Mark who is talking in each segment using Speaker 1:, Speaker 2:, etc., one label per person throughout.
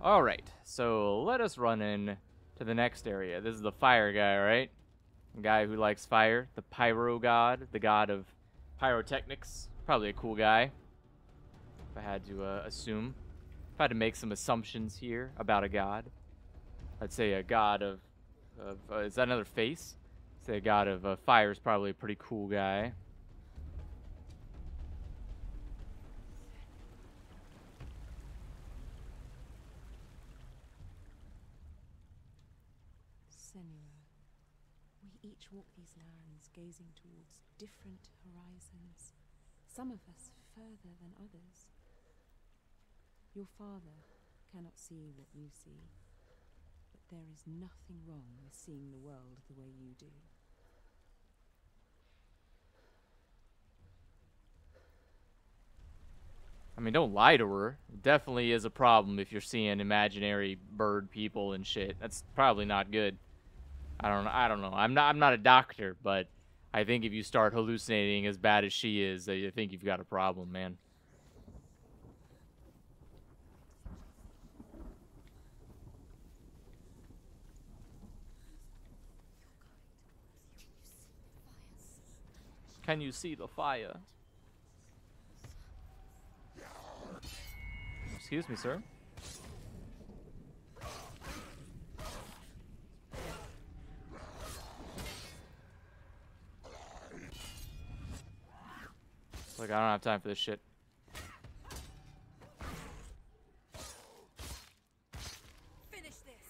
Speaker 1: Alright, so let us run in to the next area. This is the fire guy, right? The guy who likes fire. The pyro god. The god of pyrotechnics. Probably a cool guy. If I had to assume. If I had to make some assumptions here about a god. I'd say a god of is that another face? I'd say a god of fire is probably a pretty cool guy.
Speaker 2: Senua, we each walk these lands gazing towards different horizons, some of us further than others. Your father cannot see what you see, but there is nothing wrong with seeing the world the way you do.
Speaker 1: I mean, don't lie to her. It definitely is a problem if you're seeing imaginary bird people and shit. That's probably not good. I don't know. I'm not a doctor, but I think if you start hallucinating as bad as she is, I think you've got a problem, man. Can you see the fire? Excuse me, sir. Like, I don't have time for this shit.
Speaker 2: Finish this.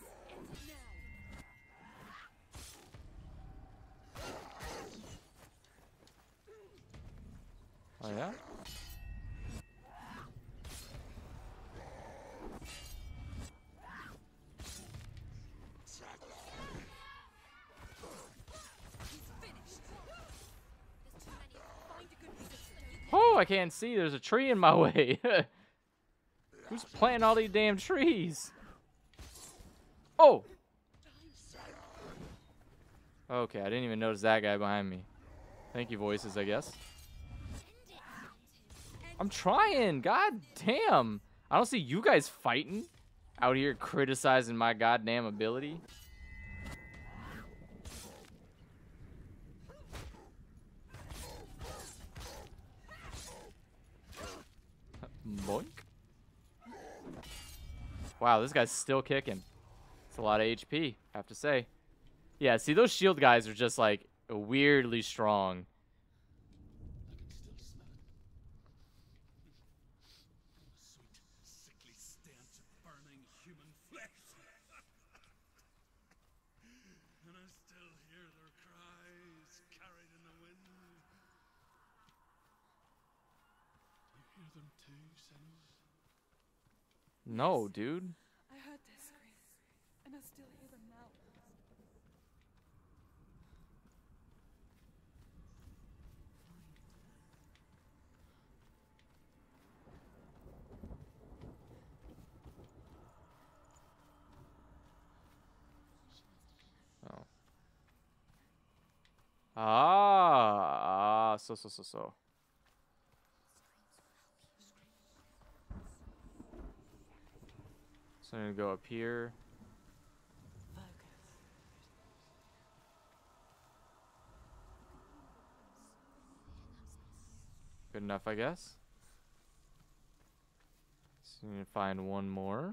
Speaker 1: Oh yeah? Oh, I can't see. There's a tree in my way. Who's planting all these damn trees? Oh! Okay, I didn't even notice that guy behind me. Thank you, voices, I guess. I'm trying. God damn. I don't see you guys fighting. Out here criticizing my goddamn ability. Boink. Wow, this guy's still kicking. It's a lot of HP, I have to say. Yeah, see, those shield guys are just, like, weirdly strong.
Speaker 3: Sweet, sickly stench of burning human flesh. And I still hear their cries carried in the wind. You hear them too, Senua?
Speaker 1: No, dude.
Speaker 2: I heard their screams, and I still hear them now.
Speaker 1: Oh. Ah, so. So I'm gonna go up here. Good enough, I guess. So I'm gonna find one more.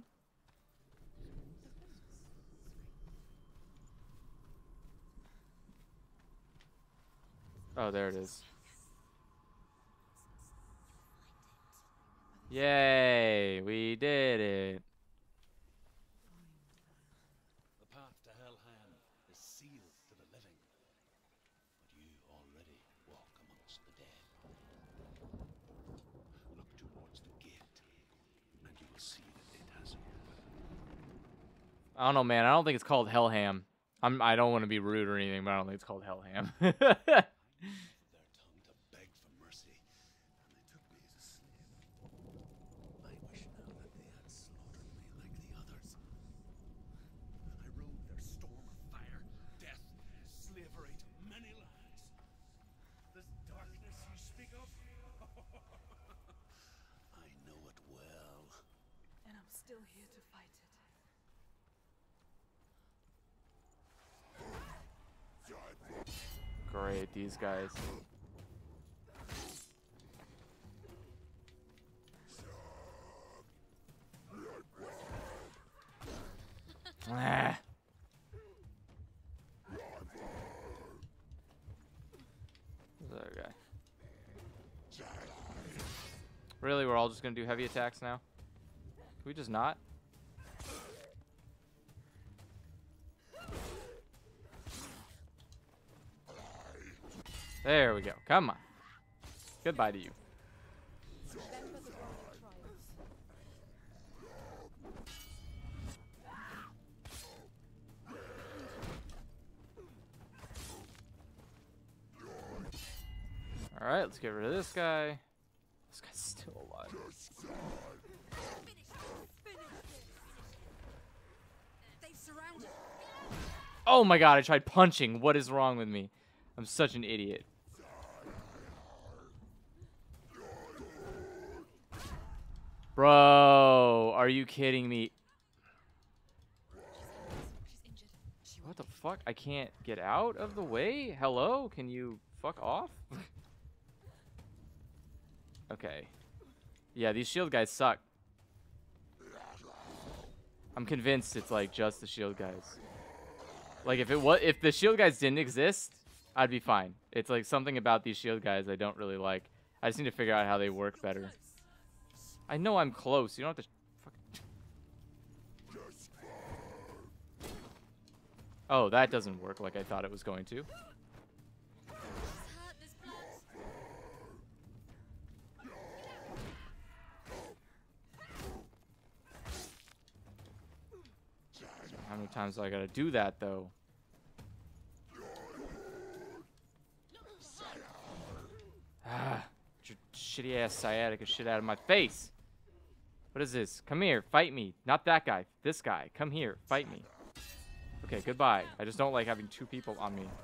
Speaker 1: Oh, there it is. Yay, we did it.
Speaker 3: The path to Helheim is sealed to the living, but you already walk amongst the dead. Look towards the gate, and you will see that it has opened.
Speaker 1: I don't know, man. I don't think it's called Helheim. I don't want to be rude or anything, but I don't think it's called Helheim.
Speaker 3: Their tongue to beg for mercy, and they took me as a slave. I wish now that they had slaughtered me like the others. I rode their storm of fire, death, slavery to many lands. This darkness you speak of, I know it well.
Speaker 2: And I'm still here to fight it.
Speaker 1: with these guys. Ah. Who's the other guy? Really, we're all just gonna do heavy attacks now? Can we just not? There we go. Come on. Goodbye to you. Alright, let's get rid of this guy. This guy's still alive. Oh my god, I tried punching. What is wrong with me? I'm such an idiot. Bro, are you kidding me? What the fuck? I can't get out of the way? Hello? Can you fuck off? Okay. Yeah, these shield guys suck. I'm convinced it's like just the shield guys. Like if the shield guys didn't exist, I'd be fine. It's like something about these shield guys I don't really like. I just need to figure out how they work better. I know I'm close. You don't have to Oh, that doesn't work like I thought it was going to. How many times do I gotta do that, though? Ah, shitty ass sciatica shit out of my face. What is this? Come here, fight me. Not that guy. This guy. Come here, fight me. Okay, goodbye. I just don't like having two people on me.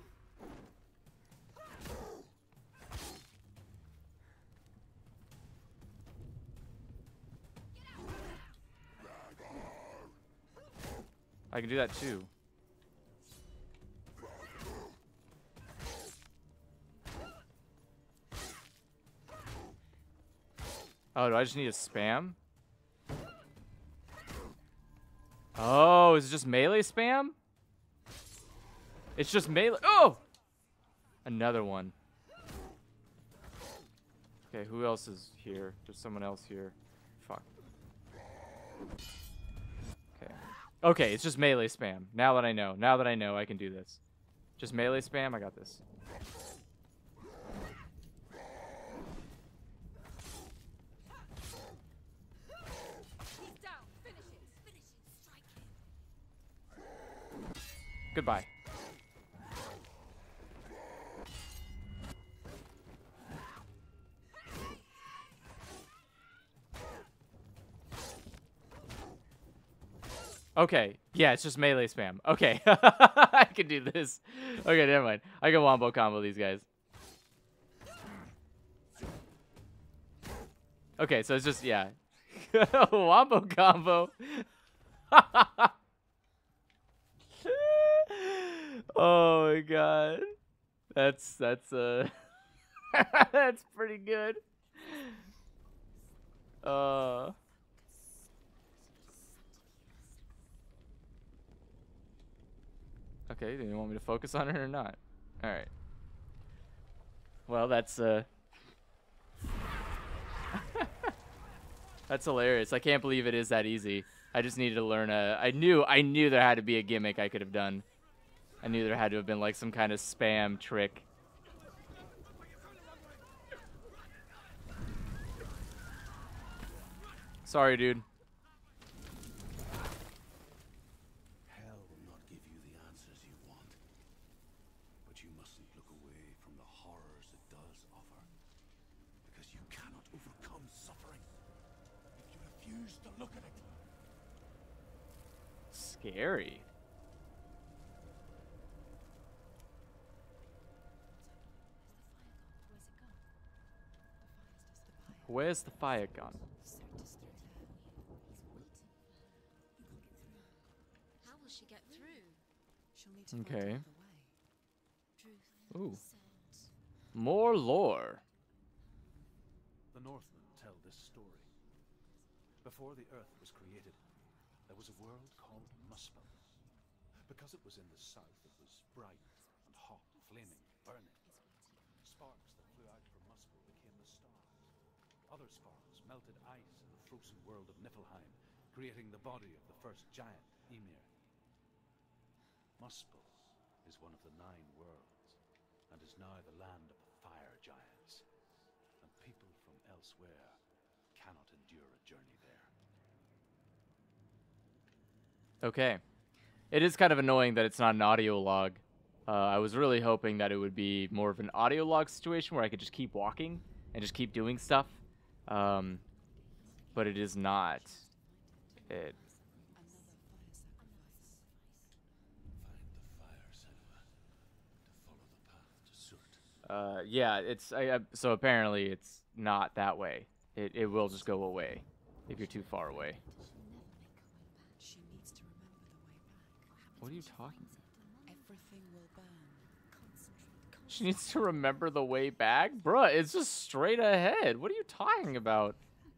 Speaker 1: I can do that too. Oh, do I just need to spam? Oh, is it just melee spam? It's just melee. Oh! Another one. Okay, who else is here? There's someone else here. Fuck. Okay. Okay, it's just melee spam. Now that I know. Now that I know, I can do this. Just melee spam, I got this. Goodbye. Okay. Yeah, it's just melee spam. Okay. I can do this. Okay, never mind. I can wombo combo these guys. Okay, so it's just, yeah. Wombo combo. Oh my god. That's that's pretty good. Okay, do you want me to focus on it or not? All right. Well, that's that's hilarious. I can't believe it is that easy. I just needed to learn I knew there had to be a gimmick I could have done. I knew there had to have been like some kind of spam trick. Sorry, dude.
Speaker 3: Hell will not give you the answers you want. But you mustn't look away from the horrors it does offer. Because you cannot overcome suffering if you refuse to look at it.
Speaker 1: Scary. Where's the fire gun?
Speaker 2: How will she get through? She'll need to
Speaker 1: Okay.
Speaker 2: find another way. Truth
Speaker 1: Ooh.
Speaker 2: said
Speaker 1: More lore.
Speaker 3: The Northmen tell this story. Before the earth was created, there was a world called Muspel. Because it was in the south, it was bright and hot, flaming, burning. Sparks that flew out from Muspel became the stars. Other sparks melted ice in the frozen world of Niflheim, creating the body of the first giant, Ymir. Muspel is one of the 9 worlds, and is now the land of the fire giants. And people from elsewhere cannot endure a journey there.
Speaker 1: Okay. It is kind of annoying that it's not an audio log. I was really hoping that it would be more of an audio log situation where I could just keep walking and just keep doing stuff. But it is not. It.
Speaker 3: Find the fire, Senua, to follow the path to Surt.
Speaker 1: Yeah, it's so apparently it's not that way. It will just go away if you're too far away.
Speaker 2: She needs to remember the way back.
Speaker 1: What are you talking about?
Speaker 2: Everything will burn.
Speaker 1: She needs to remember the way back? Bruh, it's just straight ahead. What are you talking about?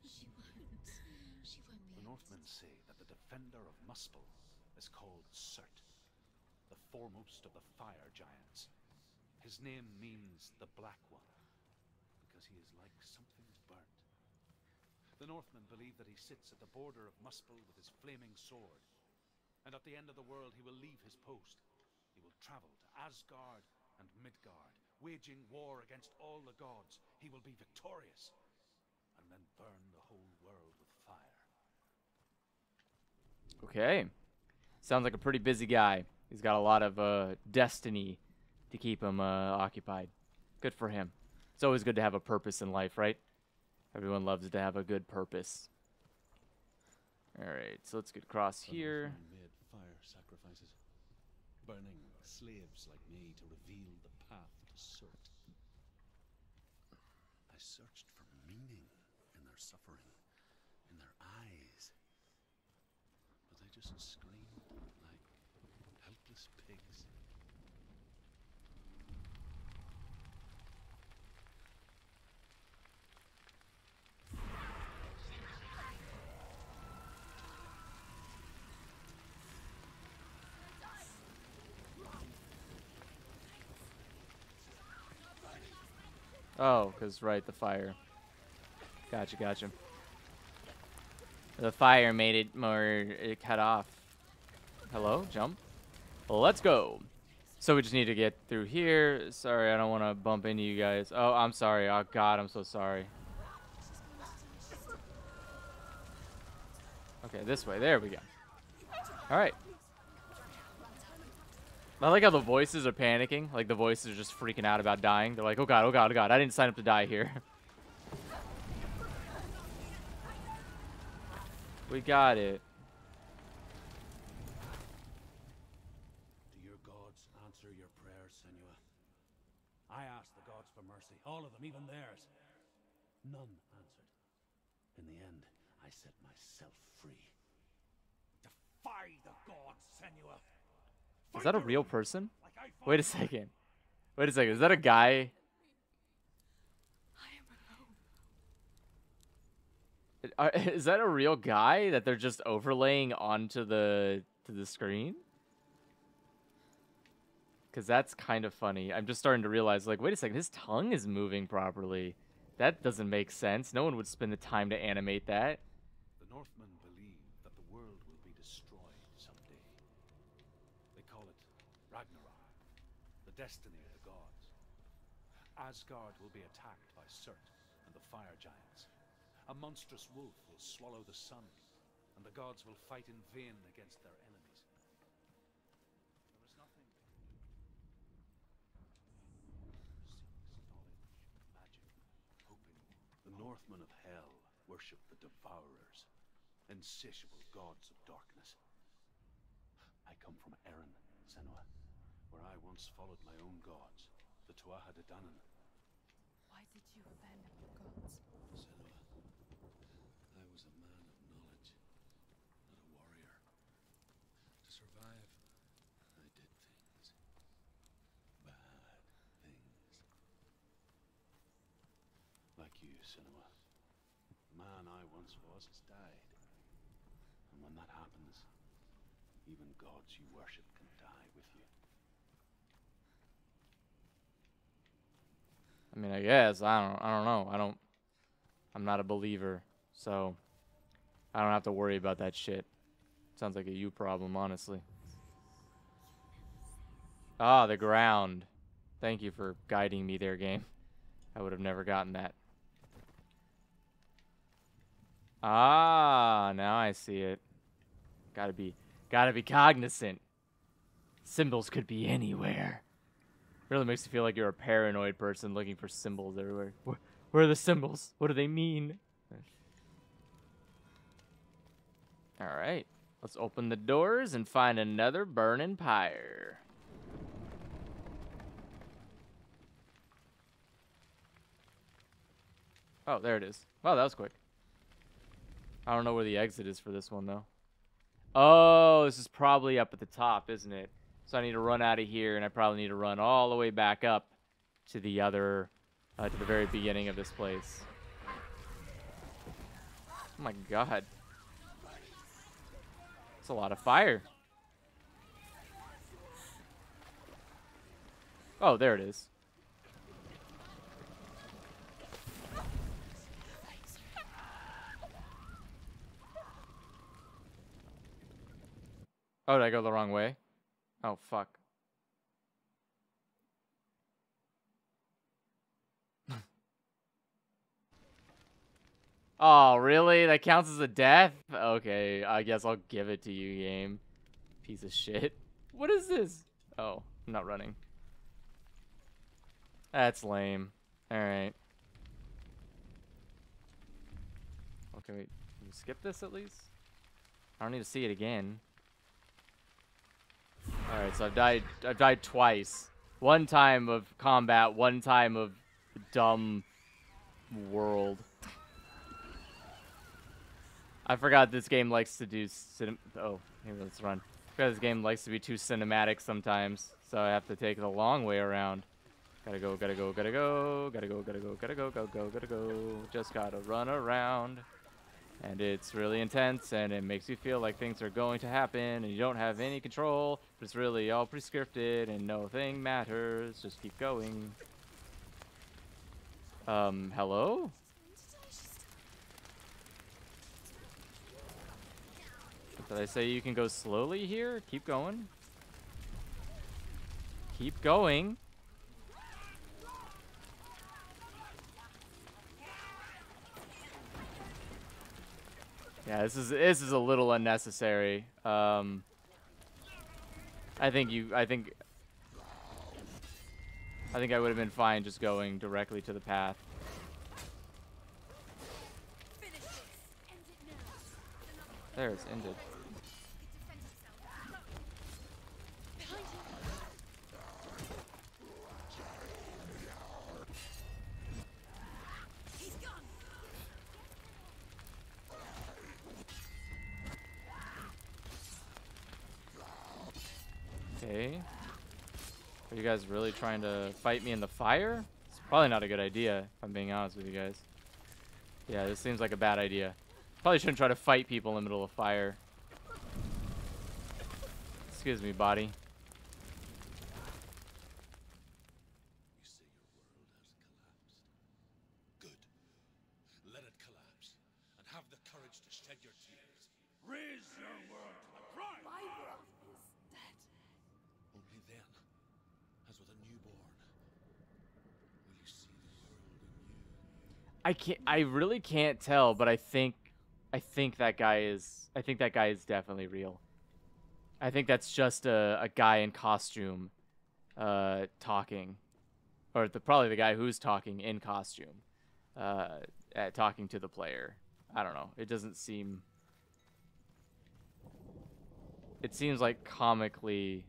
Speaker 3: The Northmen say that the defender of Muspel is called Surt, the foremost of the fire giants. His name means the Black One, because he is like something burnt. The Northmen believe that he sits at the border of Muspel with his flaming sword, and at the end of the world he will leave his post. He will travel to Asgard and Midgard, waging war against all the gods. He will be victorious, and then burn the whole world with fire.
Speaker 1: Okay. Sounds like a pretty busy guy. He's got a lot of destiny to keep him occupied. Good for him. It's always good to have a purpose in life, right? Everyone loves to have a good purpose. Alright, so let's get across here.
Speaker 3: The Northmen made fire sacrifices, burning slaves like me to reveal the path to Surt. I searched for meaning in their suffering, in their eyes, but they just screamed like helpless pigs.
Speaker 1: Oh, because, right, the fire. Gotcha, gotcha. The fire made it more cut off. Hello? Jump? Well, let's go. So we just need to get through here. Sorry, I don't want to bump into you guys. Oh, I'm sorry. Oh, God, I'm so sorry. Okay, this way. There we go. All right. I like how the voices are panicking. Like, the voices are just freaking out about dying. They're like, oh, God, oh, God, oh, God. I didn't sign up to die here. We got it.
Speaker 3: Do your gods answer your prayers, Senua? I asked the gods for mercy, all of them, even theirs. None answered. In the end, I set myself free. Defy the gods, Senua!
Speaker 1: Is that a real person? Wait a second. Wait a second. Is that a guy? Is that a real guy that they're just overlaying onto the screen? Because that's kind of funny. I'm just starting to realize, like, wait a second, his tongue is moving properly. That doesn't make sense. No one would spend the time to animate that.
Speaker 3: The Northmen believe that the world will be destroyed someday. They call it Ragnarok, the destiny of the gods. Asgard will be attacked by Surt and the fire giants. A monstrous wolf will swallow the sun, and the gods will fight in vain against their enemies. There is nothing magic, hoping. The Northmen of Hell worship the Devourers, insatiable gods of darkness. I come from Erin, Senua, where I once followed my own gods, the Tuatha De Danann.
Speaker 2: Why did you abandon your gods?
Speaker 3: Senua, I was a man of knowledge, not a warrior. To survive, I did things. Bad things. you, Senua. The man I once was has died. And when that happens, even gods you worship can die with you.
Speaker 1: I mean, I guess I don't know. I'm not a believer, so I don't have to worry about that shit. Sounds like a you problem, honestly. Ah, the ground. Thank you for guiding me there, game. I would have never gotten that. Ah, now I see it. Gotta be cognizant. Symbols could be anywhere. Really makes you feel like you're a paranoid person looking for symbols everywhere. Where are the symbols? What do they mean? Alright. Let's open the doors and find another burning pyre. Oh, there it is. Wow, that was quick. I don't know where the exit is for this one, though. Oh, this is probably up at the top, isn't it? So I need to run out of here, and I probably need to run all the way back up to the other, to the very beginning of this place. Oh my god. It's a lot of fire. Oh, there it is. Oh, did I go the wrong way? Oh, fuck. Oh, really? That counts as a death? Okay, I guess I'll give it to you, game. Piece of shit. What is this? Oh, I'm not running. That's lame. Alright. Okay, wait. Can we skip this at least? I don't need to see it again. Alright, so I've died twice. One time of combat, one time of dumb world. I forgot this game likes to do oh, here, let's run. I forgot this game likes to be too cinematic sometimes, so I have to take the long way around. Gotta go, gotta go, gotta go, gotta go, gotta go, gotta go, gotta go. Just gotta run around. And it's really intense, and it makes you feel like things are going to happen, and you don't have any control, but it's really all pre-scripted, and nothing matters. Just keep going. Hello? Did I say you can go slowly here? Keep going. Keep going. Yeah, this is a little unnecessary. I think I would have been fine just going directly to the path. There, it's ended. Okay. Are you guys really trying to fight me in the fire? It's probably not a good idea, if I'm being honest with you guys. Yeah, this seems like a bad idea. Probably shouldn't try to fight people in the middle of fire. Excuse me, body.
Speaker 3: You say your world has collapsed. Good. Let it collapse. And have the courage to shed your tears. Raise your world to the prime.
Speaker 2: My world is dead.
Speaker 3: Only then, as with a newborn, will you see the world anew.
Speaker 1: I really can't tell, but I think that guy is definitely real. I think that's just a guy in costume talking, or probably the guy who's talking in costume talking to the player. I don't know. It doesn't seem, it seems like comically,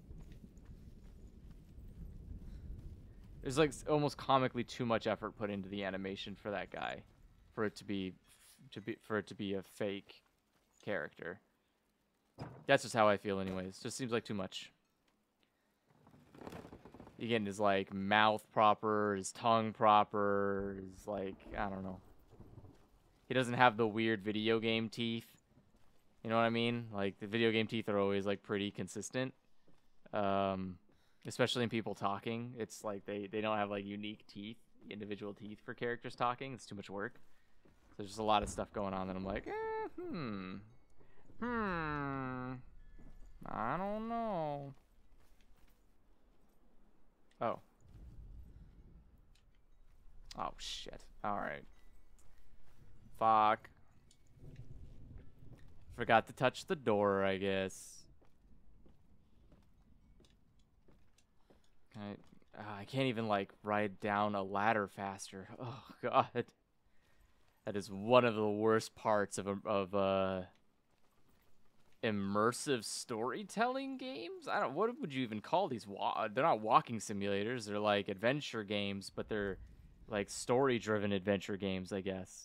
Speaker 1: there's like almost comically too much effort put into the animation for that guy, for it to be a fake character. That's just how I feel anyways. Just seems like too much. You getting his like mouth proper, his tongue proper, his like I don't know. He doesn't have the weird video game teeth. You know what I mean? Like the video game teeth are always like pretty consistent. Especially in people talking. It's like they don't have like unique teeth, individual teeth for characters talking. It's too much work. So there's just a lot of stuff going on that I'm like, I don't know. Oh. Oh, shit. Alright. Fuck. Forgot to touch the door, I guess. I can't even, like, ride down a ladder faster. Oh, God. That is one of the worst parts of immersive storytelling games. I don't. What would you even call these? They're not walking simulators. They're like adventure games, but they're like story-driven adventure games, I guess.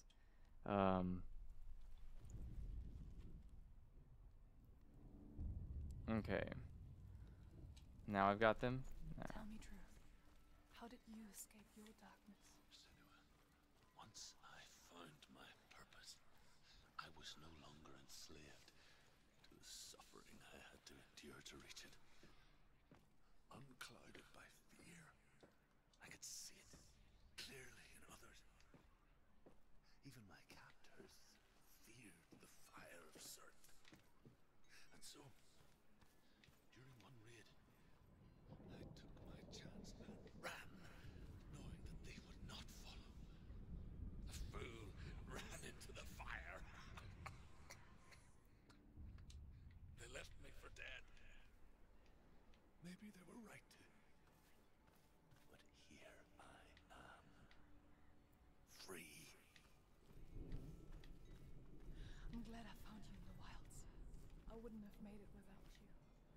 Speaker 1: Okay. Now I've got them.
Speaker 2: Tell me truth. How did you escape your darkness?
Speaker 3: Senua, once I found my purpose, I was no longer enslaved to the suffering I had to endure to reach it. Unclouded by fear, I could see it clearly in others. Even my captors feared the fire of Cert. And so, during one raid, I took my chance and ran, knowing that they would not follow. The fool ran into the fire. They left me for dead. Maybe they were right to. But here I am. Free.
Speaker 2: I'm glad I found you in the wilds. I wouldn't have made it without you.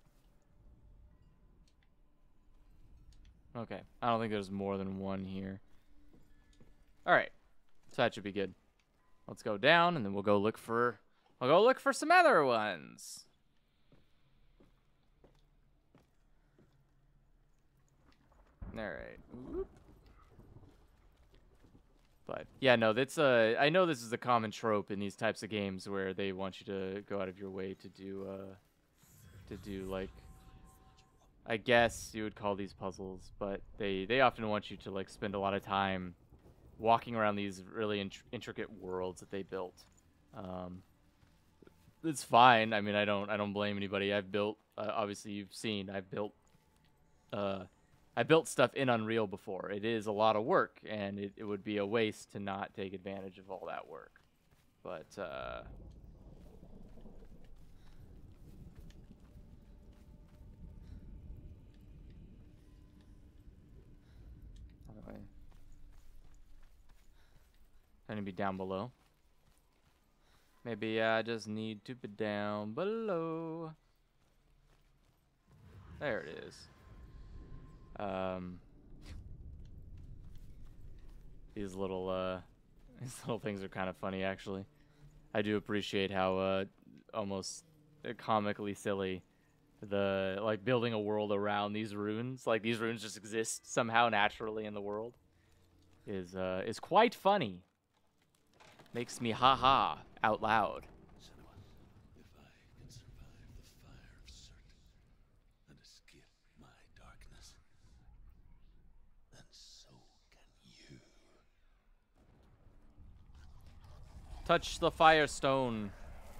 Speaker 1: Okay. I don't think there's more than one here. Alright. So that should be good. Let's go down and then we'll go look for some other ones. Alright. But yeah, no, that's I know this is a common trope in these types of games where they want you to go out of your way to do like, I guess you would call these puzzles, but they often want you to like spend a lot of time walking around these really intricate worlds that they built. It's fine. I mean, I don't blame anybody. I've built obviously you've seen I built stuff in Unreal before. It is a lot of work, and it would be a waste to not take advantage of all that work. But anyway, I need to be down below. Maybe I just need to be down below. There it is. These little things are kind of funny, actually. I do appreciate how almost comically silly the like building a world around these runes. Like these runes just exist somehow naturally in the world. Is quite funny. Makes me haha out loud.
Speaker 3: Senua, if I can survive the fire of Cert and escape my darkness, then so can you.
Speaker 1: Touch the firestone.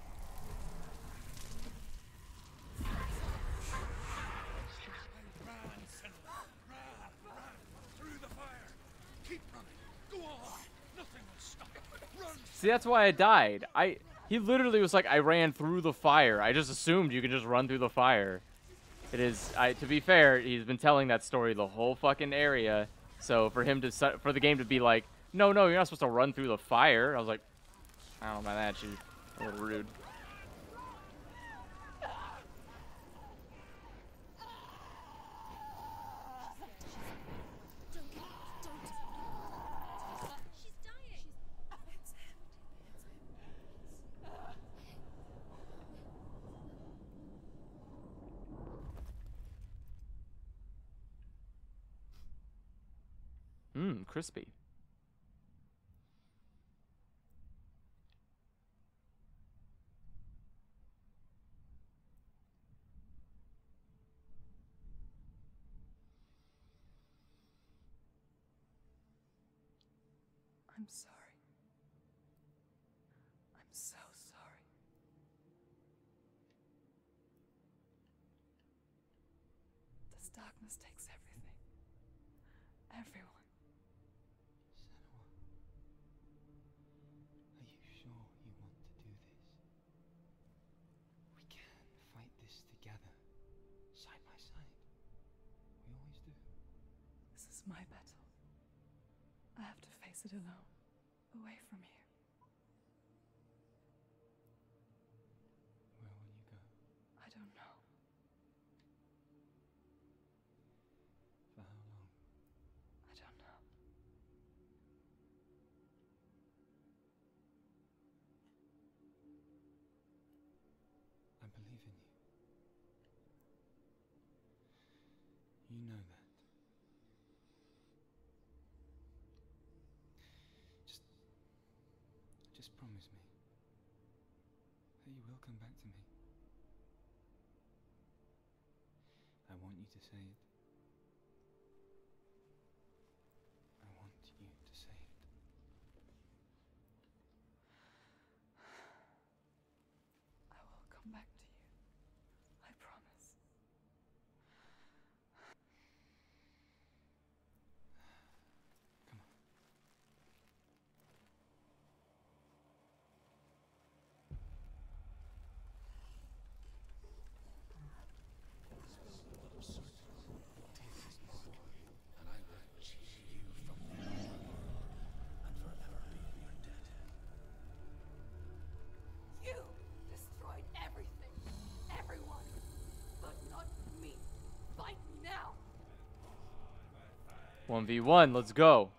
Speaker 3: Run, Senua, run through the fire. Keep running. Go on. Nothing will stop you. Run.
Speaker 1: See, that's why I died. He literally was like, I ran through the fire. I just assumed you could just run through the fire. It is, to be fair, he's been telling that story the whole fucking area. So for him to, for the game to be like, no, you're not supposed to run through the fire. I was like, I don't know about that, she's a little rude.
Speaker 2: She's dying.
Speaker 1: crispy.
Speaker 4: I'm sorry. I'm so sorry. This darkness takes everything. Everyone.
Speaker 3: Senua, are you sure you want to do this? We can fight this together, side by side. We always do.
Speaker 4: This is my battle. I have to face it alone, away from here.
Speaker 3: Where will you go?
Speaker 4: I don't know.
Speaker 3: For how long?
Speaker 4: I don't know.
Speaker 3: I believe in you. You know that. Just promise me that you will come back to me. I want you to say it. I want you to say it.
Speaker 4: I will come back to you. I promise.
Speaker 3: Come on.
Speaker 5: And I will chase you from the world and forever be in your debt.
Speaker 2: You destroyed everything, everyone, but not me. Fight now.
Speaker 1: 1v1, let's go.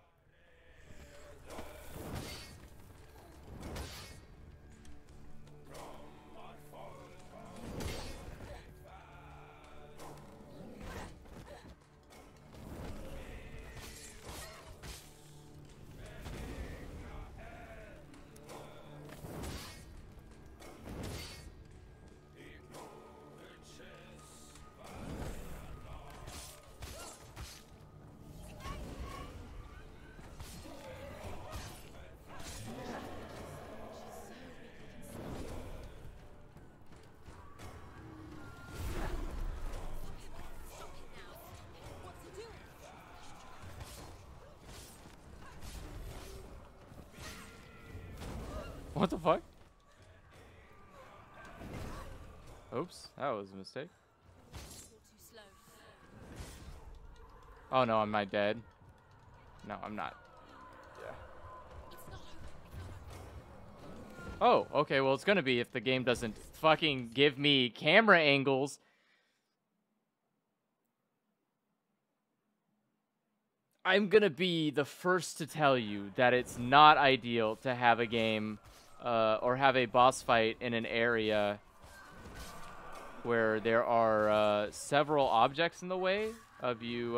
Speaker 1: What the fuck? Oops, that was a mistake. Oh no, am I dead? No, I'm not. Yeah. Oh, okay, well it's gonna be if the game doesn't fucking give me camera angles. I'm gonna be the first to tell you that it's not ideal to have a game or have a boss fight in an area where there are several objects in the way of you.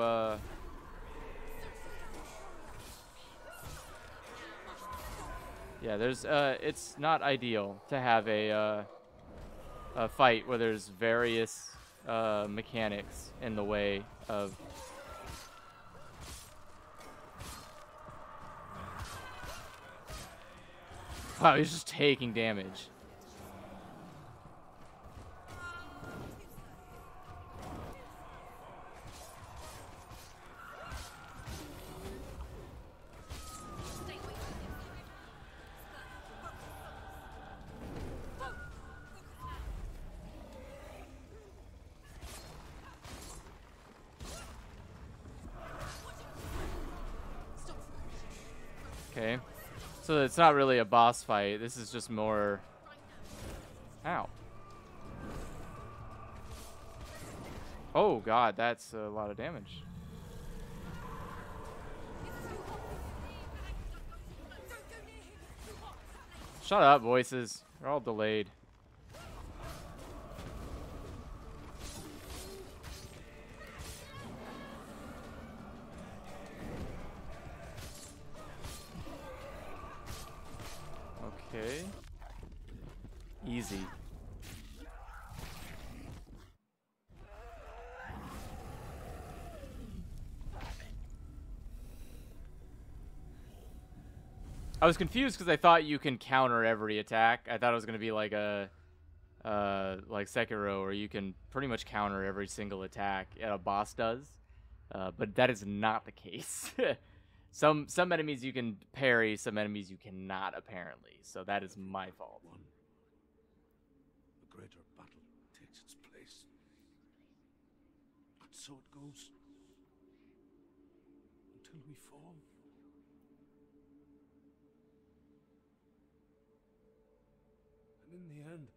Speaker 1: Yeah, there's it's not ideal to have a fight where there's various mechanics in the way of. Wow, he's just taking damage. Okay. So it's not really a boss fight. This is just more... Ow. Oh, God. That's a lot of damage. Shut up, voices. They're all delayed. Okay. Easy. I was confused because I thought you can counter every attack. I thought it was gonna be like a like Sekiro, where you can pretty much counter every single attack a boss does. But that is not the case. Some enemies you can parry, some enemies you cannot, apparently. So that is my fault.
Speaker 3: One. A greater battle takes its place. And so it goes. Until we fall. And in the end,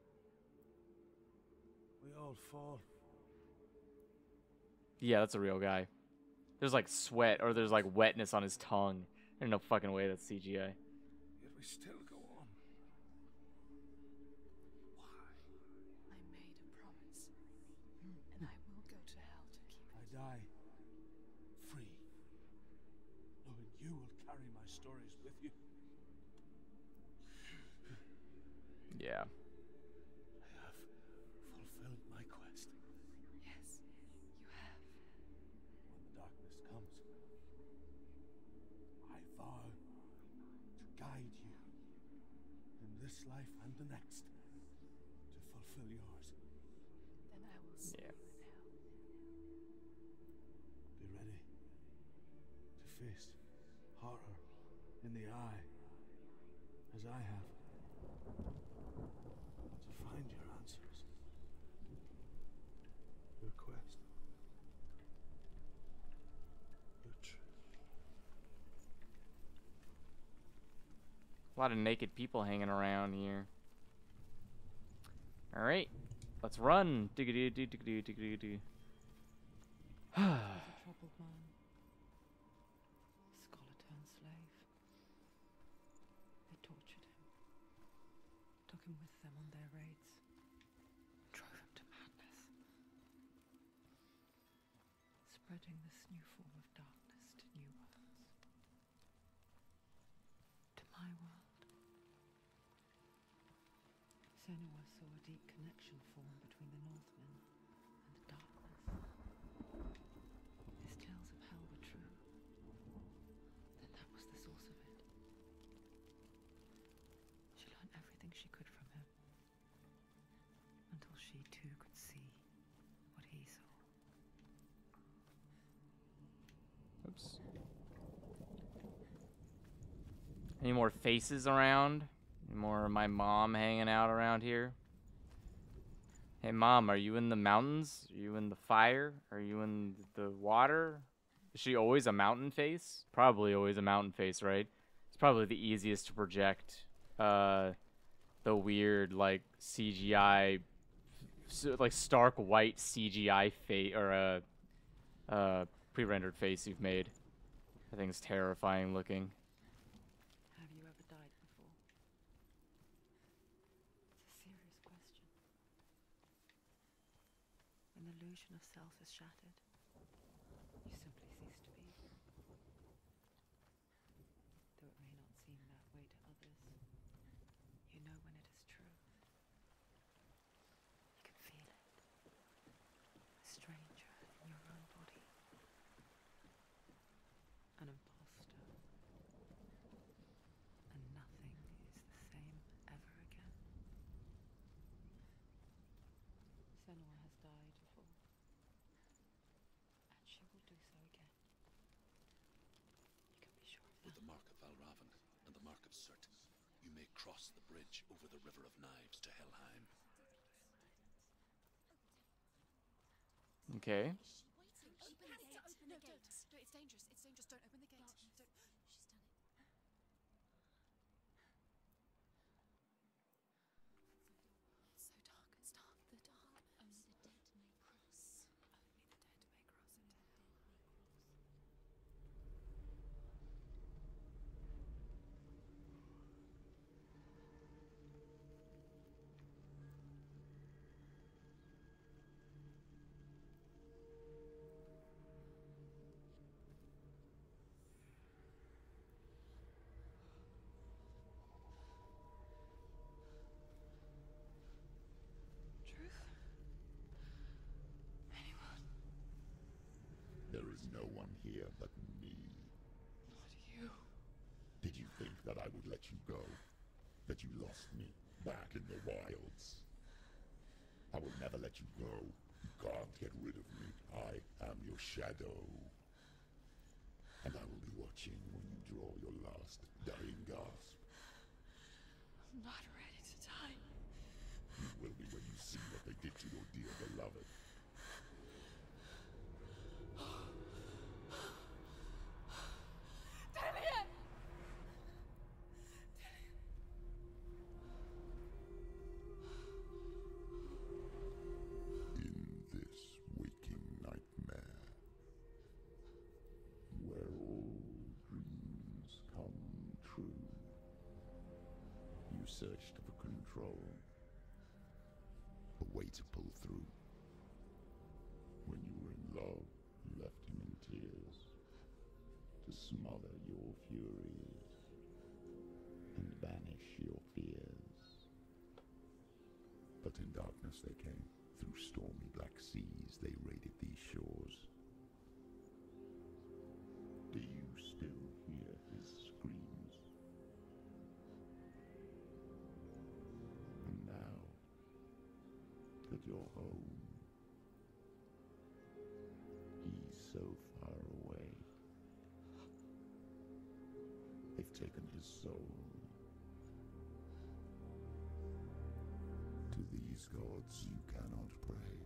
Speaker 3: we all fall.
Speaker 1: Yeah, that's a real guy. There's like sweat, or there's like wetness on his tongue. There's no fucking way that's CGI.
Speaker 3: Yet we still go on. Why?
Speaker 4: I made a promise, and I will go to hell to keep it.
Speaker 3: I die free, knowing you will carry my stories with you.
Speaker 1: Yeah.
Speaker 3: I have fulfilled my quest.
Speaker 4: Yes, you have.
Speaker 3: When the darkness comes, I vow to guide you in this life and the next to fulfill yours.
Speaker 4: Then I will see
Speaker 1: Yeah.
Speaker 4: you in hell.
Speaker 3: Be ready to face horror in the eye, as I have. To find your answers. Your quest. Your truth.
Speaker 1: A lot of naked people hanging around here. All right, let's run. Diggity diggity diggity.
Speaker 2: He was a troubled man. Scholar turned slave. They tortured him. Took him with them on their raids. Drove him to madness. Spreading this new form of darkness to new worlds. To my world. Senua saw a deep connection form between the Northmen and the darkness. His tales of hell were true. Then that was the source of it. She learned everything she could from him. Until she too could see what he saw.
Speaker 1: Oops. Any more faces around? Any more of my mom hanging out around here? Hey mom, are you in the mountains? Are you in the fire? Are you in the water? Is she always a mountain face? Probably always a mountain face, right? It's probably the easiest to project the weird like CGI, like stark white CGI face, or a pre-rendered face you've made. That thing's terrifying looking.
Speaker 2: Have you ever died before? It's a serious question. When the illusion of self is shattered, you simply cease to be. Though it may not seem that way to others, you know when it is true. You can feel it. A stranger in your own body. An imposter. And nothing is the same ever again. Senua has died before. And she will do so again. You can be sure of
Speaker 3: With
Speaker 2: that.
Speaker 3: the mark of Valravan and the mark of Surt, you may cross the bridge over the River of Knives to Helheim.
Speaker 1: Okay.
Speaker 6: Open the gate. No, don't. It's dangerous. It's dangerous. Don't open the gate. Don't. She's done it. It's so dark. It's dark. The dark. Only the dead may cross. Only the dead may cross into hell.
Speaker 7: no one here but me.
Speaker 4: Not you.
Speaker 7: Did you think that I would let you go? That you lost me back in the wilds? I will never let you go. You can't get rid of me. I am your shadow. And I will be watching when you draw your last dying gasp.
Speaker 4: I'm not ready to die.
Speaker 7: You will be when you see what they did to your dear beloved.
Speaker 4: Dillian!
Speaker 7: In this waking nightmare, where all dreams come true, you searched for control, a way to pull through. When you were in love, you left him in tears, to smother your furies and banish your fears. But in darkness they came, through stormy black seas they raided these shores. Do you still hear his screams? And now that you're home, he's so far away. They've taken his soul. To these gods you cannot pray.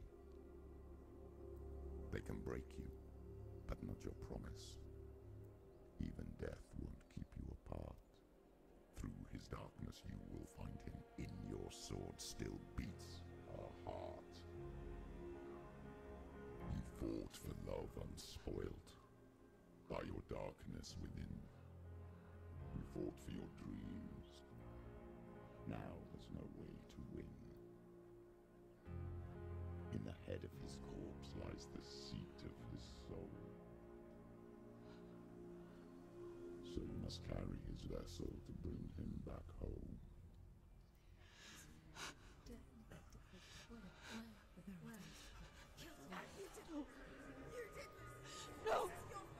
Speaker 7: They can break you, but not your promise. Even death won't keep you apart. Through his darkness you will find him. In your sword still beats a heart. You fought for love unspoilt by your darkness within. You fought for your dreams. Now there's no way to win. In the head of his corpse lies the seat of his soul. So you must carry his vessel to bring him back home.
Speaker 4: No!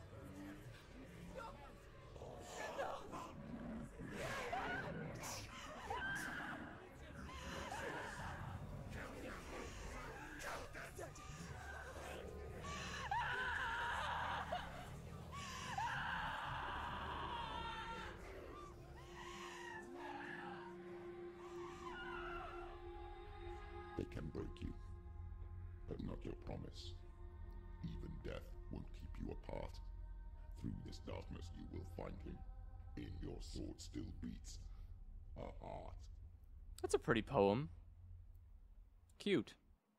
Speaker 7: They can break you, but not your promise. Even death won't keep you apart. Through this darkness you will find him. In your sword still beats a heart.
Speaker 1: That's a pretty poem. Cute.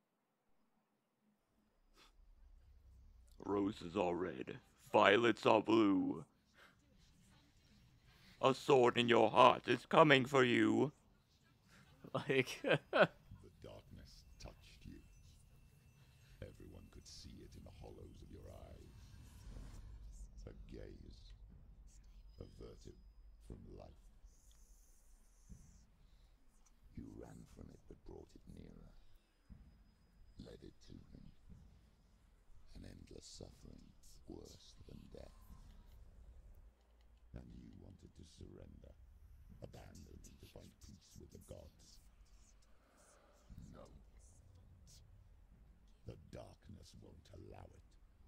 Speaker 8: Roses are red, violets are blue. A sword in your heart is coming for you.
Speaker 1: Like,
Speaker 7: The darkness touched you. Everyone could see it in the hollows of your eyes. A gaze averted from light. You ran from it but brought it nearer. Led it to him. An endless suffering, worse than death. And you wanted to surrender, abandon him to find peace with the gods. No. The darkness won't allow it.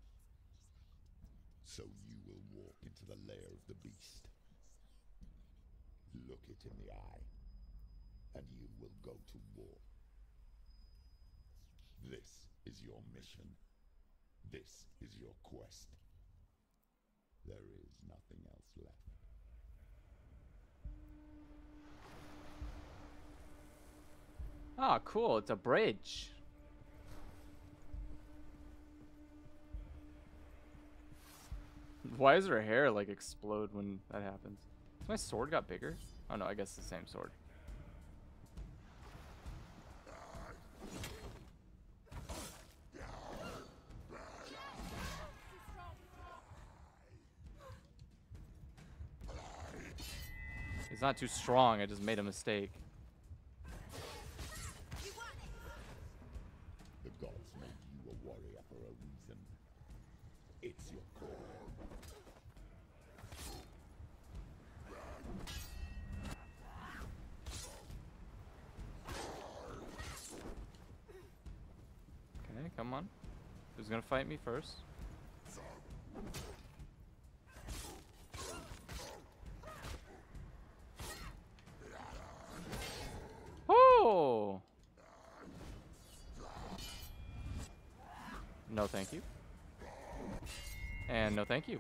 Speaker 7: So you will walk into the lair of the beast. Look it in the eye, and you will go to war. This is your mission. This is your quest. There is nothing else left.
Speaker 1: ah, cool. It's a bridge. Why does her hair like explode when that happens? Has my sword got bigger? Oh no, I guess it's the same sword. He's not too strong, I just made a mistake.
Speaker 7: The gods made you a warrior for a reason. It's your calling.
Speaker 1: Who's gonna fight me first? Oh! No, thank you. And no, thank you.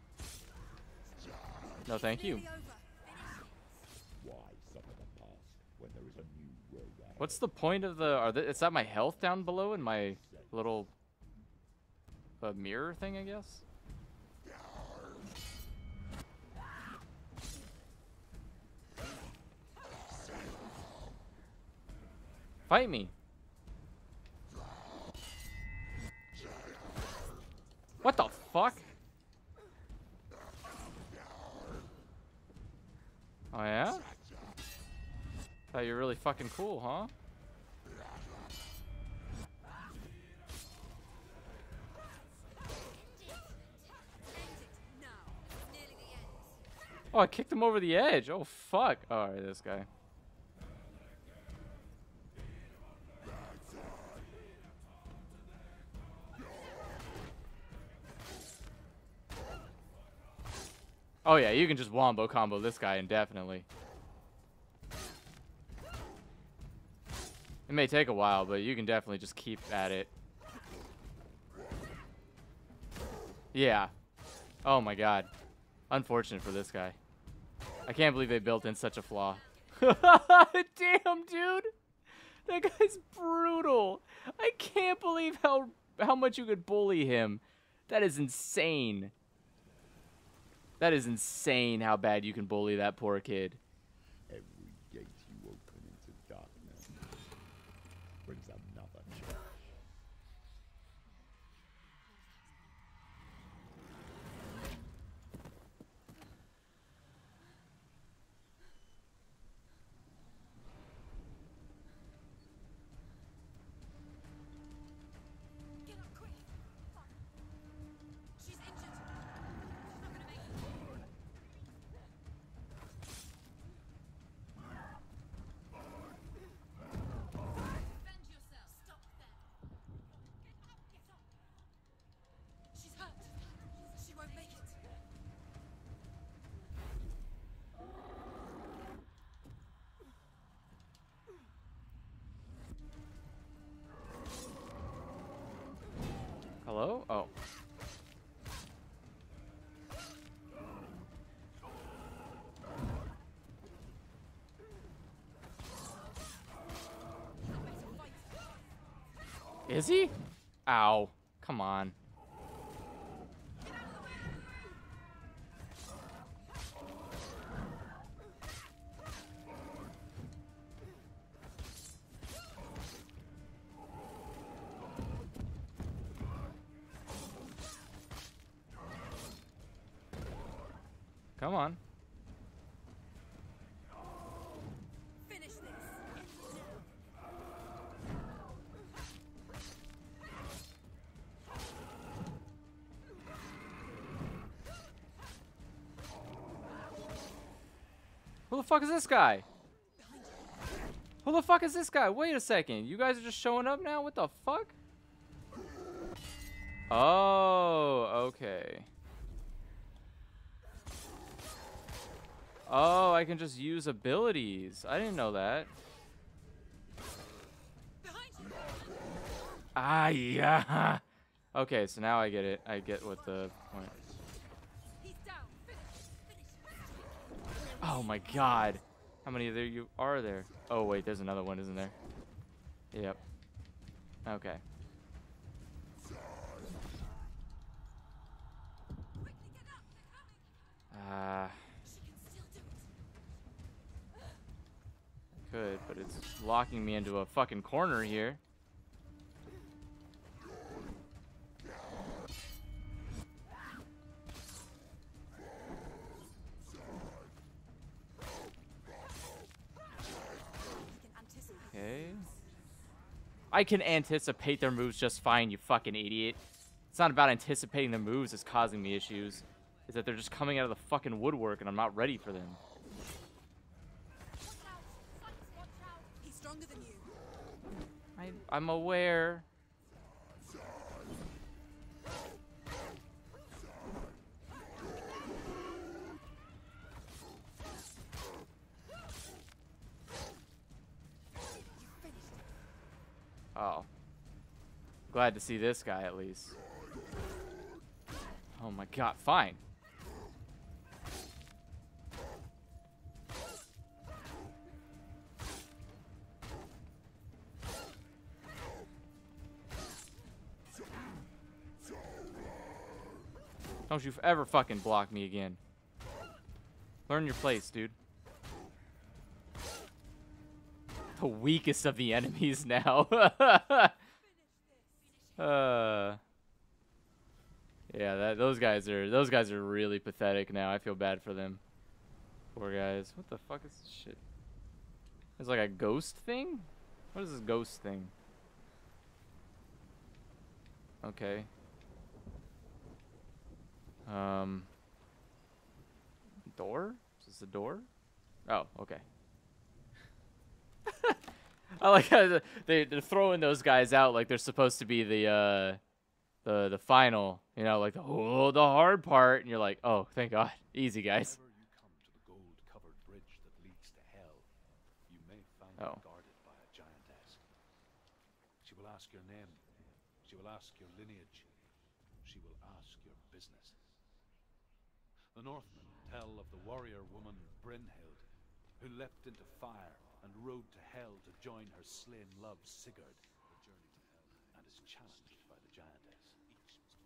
Speaker 1: No, thank you.
Speaker 7: Why suffer the past when there is a new road ahead?
Speaker 1: What's the point of the? Is that my health down below in my little mirror thing? I guess. Fight me. What the fuck? Oh yeah? Thought you were really fucking cool, huh? Oh, I kicked him over the edge. Oh fuck. Alright, this guy. Oh yeah, you can just wombo combo this guy indefinitely. It may take a while, but you can definitely just keep at it. Yeah. Oh my god. Unfortunate for this guy. I can't believe they built in such a flaw. Damn, dude. That guy's brutal. I can't believe how much you could bully him. That is insane. That is insane how bad you can bully that poor kid.
Speaker 7: Every gate you open into darkness brings another change.
Speaker 6: Get up quick! Fuck. She's injured. She's not gonna make it. Defend yourself. Stop there. Get up, get up. She's hurt. She won't make it.
Speaker 1: Hello? Oh. Is he? Ow. Come on. Come on.
Speaker 6: Finish this.
Speaker 1: Who the fuck is this guy? Who the fuck is this guy? Wait a second. You guys are just showing up now? What the fuck? Oh, okay. Oh, I can just use abilities. I didn't know that.
Speaker 6: Behind you.
Speaker 1: Ah, yeah. Okay, so now I get it. I get what the point.
Speaker 6: He's down. Finish.
Speaker 1: Oh my god. How many of you are there? Oh wait, there's another one, isn't there? Yep. Okay.
Speaker 6: Quickly get up. They're coming. She can still do it.
Speaker 1: Could, but it's locking me into a fucking corner here. Okay. I can anticipate their moves just fine, you fucking idiot. It's not about anticipating their moves that's causing me issues. It's that they're just coming out of the fucking woodwork and I'm not ready for them.
Speaker 6: Watch out. Watch out. He's stronger than you.
Speaker 1: I'm aware. Oh. Glad to see this guy at least. Oh my god, fine. Don't you ever fucking block me again. Learn your place, dude. The weakest of the enemies now. Yeah, those guys are really pathetic now. I feel bad for them. Poor guys. What the fuck is this shit? There's like a ghost thing? What is this ghost thing? Okay. Door? Is this a door? Oh, okay. I like how they're throwing those guys out like they're supposed to be the final, you know, like the hard part, and you're like, oh, thank God, easy guys.
Speaker 3: Whenever you come to the gold-covered bridge that leads to hell, you may find it guarded by a giantess. She will ask your name. She will ask your lineage. She will ask your business. The Northmen tell of the warrior woman Brynhild, who leapt into fire and rode to hell to join her slain love Sigurd, the journey to Helheim, and is challenged by the giantess. Each must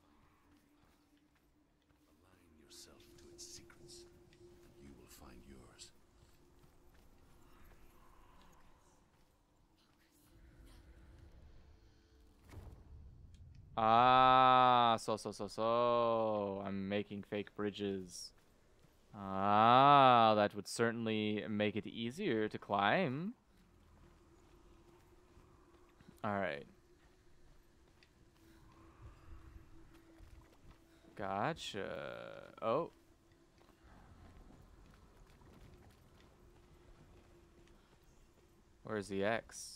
Speaker 3: align yourself to its secrets, and you will find yours.
Speaker 1: Ah, so I'm making fake bridges. Ah, that would certainly make it easier to climb. Alright. Gotcha. Oh. Where's the X?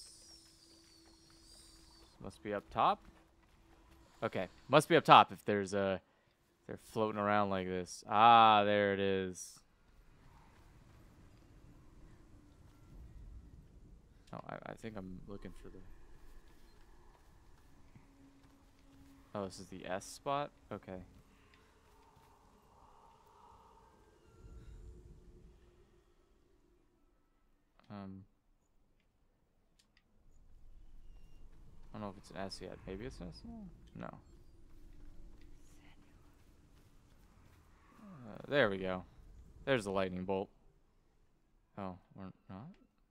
Speaker 1: Must be up top? Okay, must be up top if there's a... They're floating around like this. Ah, there it is. Oh, I think I'm looking for the... Oh, this is the S spot? Okay. I don't know if it's an S yet. Maybe it's an S now? No. There we go. There's the lightning bolt. Oh, we're not?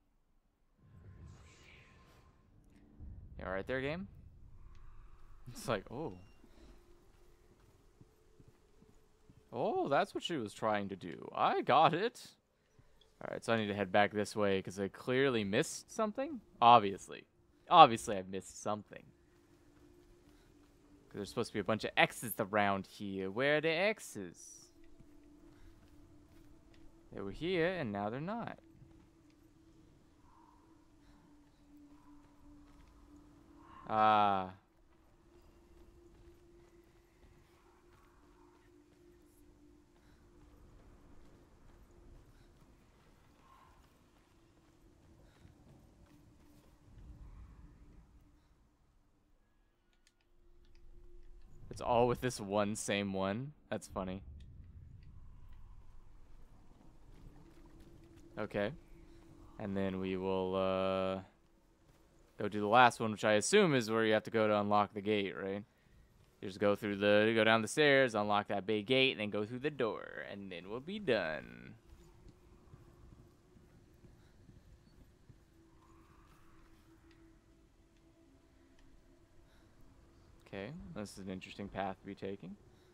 Speaker 1: You alright there, game? It's like, oh. Oh, that's what she was trying to do. I got it. Alright, so I need to head back this way because I clearly missed something. Obviously. Obviously, I've missed something. Because there's supposed to be a bunch of X's around here. Where are the X's? They were here, and now they're not. Ah. It's all with this same one. That's funny. Okay. And then we will go do the last one, which I assume is where you have to go to unlock the gate, right? You just go down the stairs, unlock that big gate, and then go through the door, and then we'll be done. Okay, this is an interesting path to be taking.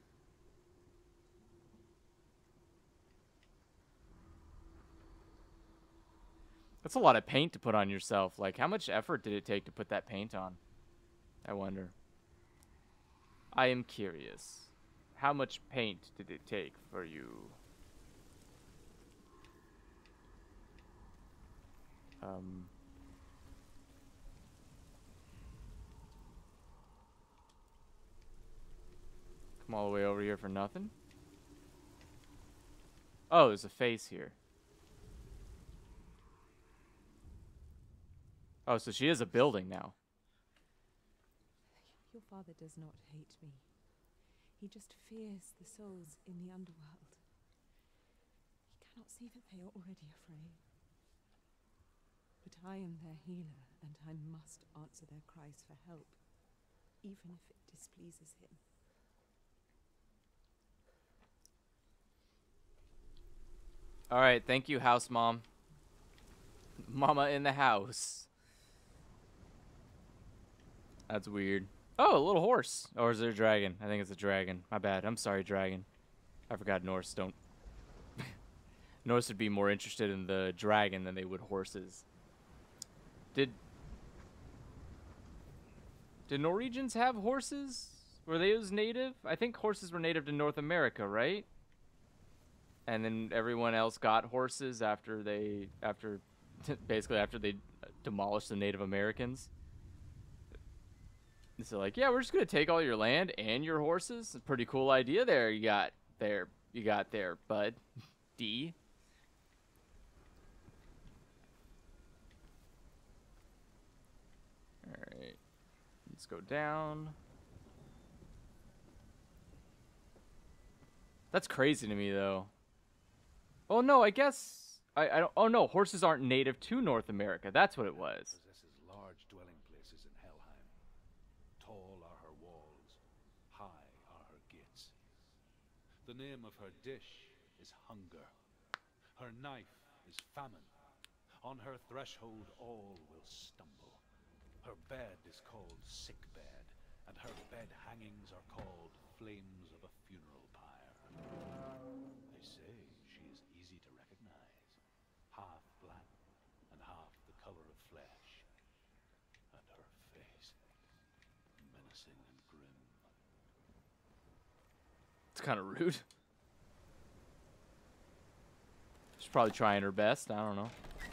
Speaker 1: That's a lot of paint to put on yourself. Like, how much effort did it take to put that paint on? I wonder. I am curious. How much paint did it take for you? Come all the way over here for nothing? Oh, there's a face here. Oh, so she is a building now.
Speaker 2: Your father does not hate me. He just fears the souls in the underworld. He cannot see that they are already afraid. But I am their healer, and I must answer their cries for help, even if it displeases him.
Speaker 1: All right, thank you, house mom. Mama in the house. That's weird. Oh, a little horse. Or is there a dragon? I think it's a dragon. My bad. I'm sorry, dragon. I forgot Norse don't. Norse would be more interested in the dragon than they would horses. Did Norwegians have horses? Were they native? I think horses were native to North America, right? And then everyone else got horses after they demolished the Native Americans. So like, yeah, we're just gonna take all your land and your horses. It's a pretty cool idea there. You got there, bud. D. All right, let's go down. That's crazy to me, though. Oh no, I guess I don't. Oh no, horses aren't native to North America. That's what it was.
Speaker 3: Possesses large dwelling places in Helheim. Tall are her walls, high are her gates. The name of her dish is hunger. Her knife is famine. On her threshold all will stumble. Her bed is called sick bed, and her bed hangings are called flames of a funeral pyre. They say she is easy to recognize, half black and half the color of flesh, and her face menacing and grim.
Speaker 1: It's kind of rude. She's probably trying her best. I don't know.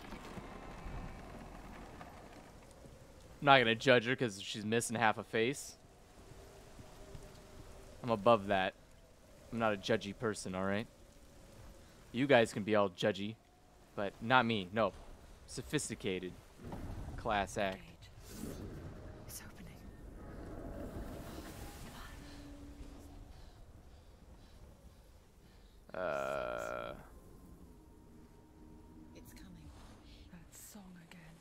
Speaker 1: I'm not gonna judge her because she's missing half a face. I'm above that. I'm not a judgy person, alright? You guys can be all judgy, but not me. No. Sophisticated. Class act.
Speaker 2: It's opening.
Speaker 6: It's coming.
Speaker 4: That song again.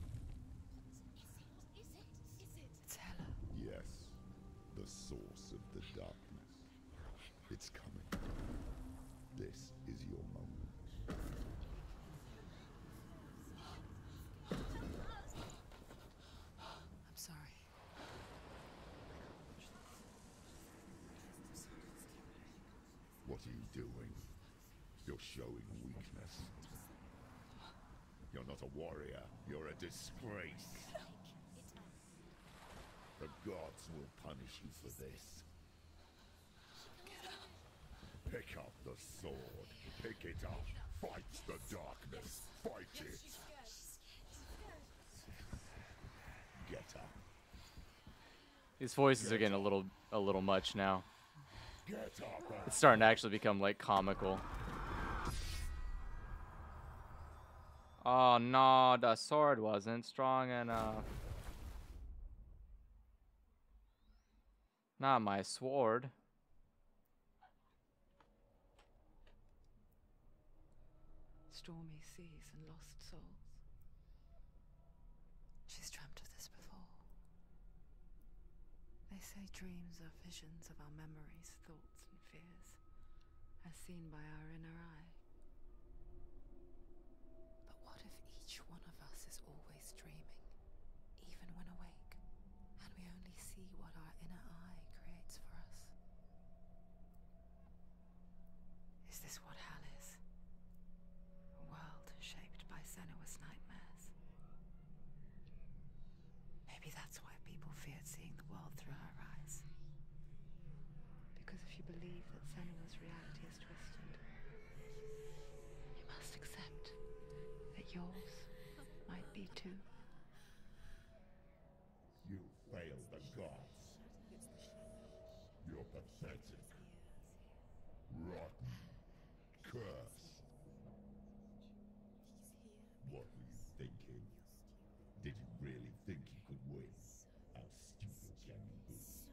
Speaker 6: Is it?
Speaker 2: It's Hela.
Speaker 7: Yes, the source of the darkness. It's coming. This is your moment.
Speaker 2: I'm sorry.
Speaker 7: What are you doing? You're showing weakness. You're not a warrior. You're a disgrace. The gods will punish you for this. Pick up the sword. Pick it up. Fight the darkness. Fight it. Get up.
Speaker 1: These voices are getting a little much now.
Speaker 7: Get up.
Speaker 1: It's starting to actually become like comical. Oh no, the sword wasn't strong enough. Not my sword.
Speaker 4: Stormy seas and lost souls.
Speaker 2: She's dreamt of this before. They say dreams are visions of our memories, thoughts, and fears, as seen by our inner eye. But what if each one of us is always dreaming, even when awake, and we only see what our inner eye creates for us? Is this what Hell is? A world shaped by Senua's nightmares. Maybe that's why people feared seeing the world through her eyes. Because if you believe that Senua's reality is twisted, you must accept that yours might be too.
Speaker 7: You failed the gods. You're pathetic. Rotten. Cursed. What were you thinking? Did you really think you could win? How stupid can you be?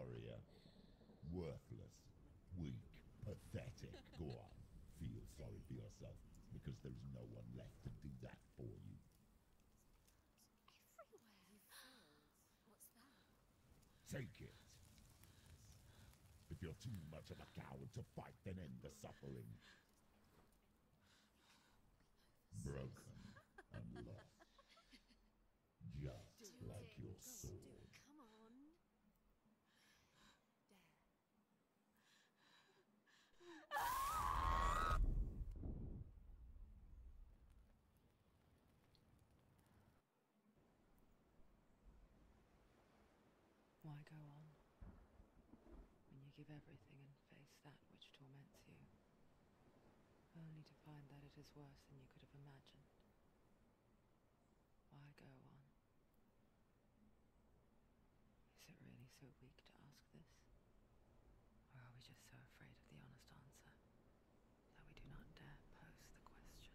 Speaker 7: warrior. Worthless, weak, pathetic. Go on, feel sorry for yourself, because there's no one left to do that for you.
Speaker 6: Everywhere. What's that?
Speaker 7: Take it. If you're too much of a coward to fight, then end the suffering. Broken and lost. Just like your sword.
Speaker 6: Come on. Dare.
Speaker 2: Why go on? When you give everything and face that which torments you, only to find that it is worse than you could have imagined. Why go on? Is it really so weak to ask this? Or are we just so afraid of the honest answer that we do not dare pose the question?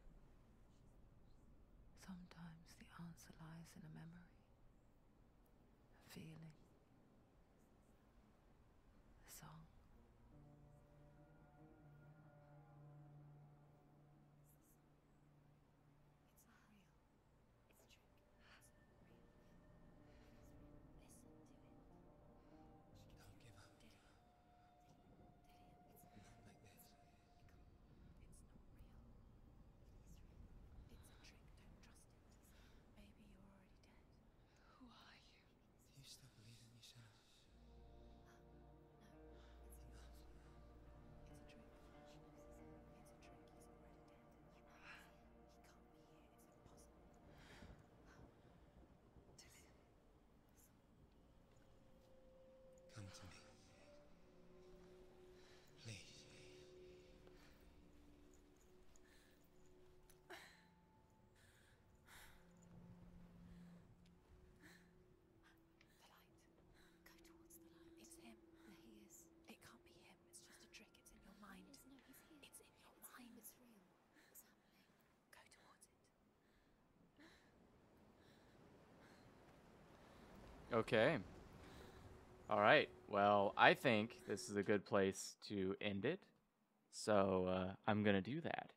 Speaker 2: Sometimes the answer lies in a memory, a feeling, a song.
Speaker 6: It's not real. It's a trick. It's not real. Listen to it.
Speaker 5: Don't give up.
Speaker 6: Did it? It's
Speaker 5: Not like this.
Speaker 6: It's not real. It's a trick. Don't trust it. Maybe you're already dead.
Speaker 2: Who are you?
Speaker 5: Do you still believe in yourself?
Speaker 6: No, it's not. It's a trick. It's a trick. He's already dead. He can't be here. It's impossible.
Speaker 5: Come to me. Please.
Speaker 6: The light. Go towards the light. It's him. There he is. It can't be him. It's just a trick. It's in your mind.
Speaker 2: He's here.
Speaker 6: It's in your mind.
Speaker 2: It's real.
Speaker 6: What's happening? Go towards it.
Speaker 1: Okay. All right. Well, I think this is a good place to end it. So I'm going to do that.